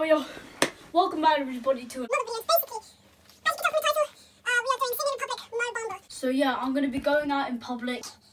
yo. Welcome back everybody to another video. Basically, as you can tell from the title, we are doing singing in public, no Bamba. So yeah, I'm gonna be going out in public.